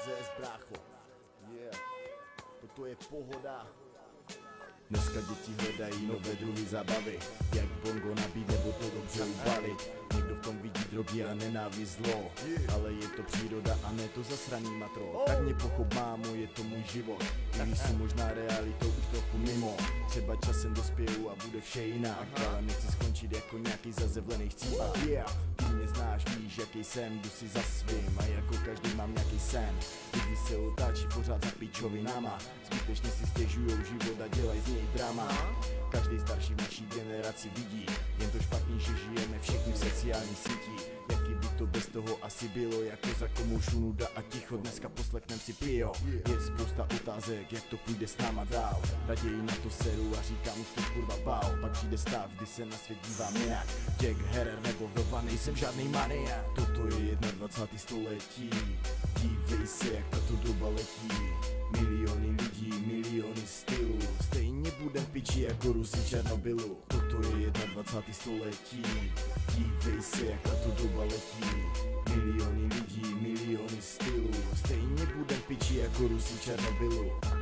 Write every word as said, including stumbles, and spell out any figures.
Zés, brácho. Yeah. Toto je pohoda. Dneska děti hledají nové druhy zábavy, jak bongo nabít nebo to dobře ubalit. Někdo v tom vidí drogy a nenávist zlo, ale je to příroda a ne to zasraný matro. Tak mě pochop, mámo, je to můj život, i když jsem možná realitou už trochu mimo. Třeba časem dospěju a bude vše jinak, ale nechci skončit jako nějaký zazevlený chcípák. Yeah. Ty mě znáš, víš jaký jsem, jdu si za svým a jako každý mám nějaký sen. Lidi se otáčí pořád za pičovinama, zbytečně si stěžujou život a dělají z něj drama. Každý starší v naší generaci vidí jen to špatný, že žijeme všichni v sociální síti. Jaký by to bez toho asi bylo, jako za komoušu nuda a ticho, dneska poslechnem si pio. Je spousta otázek, jak to půjde s náma dál. Raději na to seru a říkám už to kurva bál. Pak přijde stav, kdy se na svět dívám jinak. Jack Herrer nebo vdova, nejsem žádný maniak. Toto je dvacátého prvního století. Dívej se, jak tato doba letí. Miliony lidí, miliony stylů, stejně budem piči jako Rusi Černobylu. Toto je dvacátého prvního století. Dívej se, jak tato doba letí. Miliony lidí, miliony stylů, stejně budem piči jako Rusi Černobylu.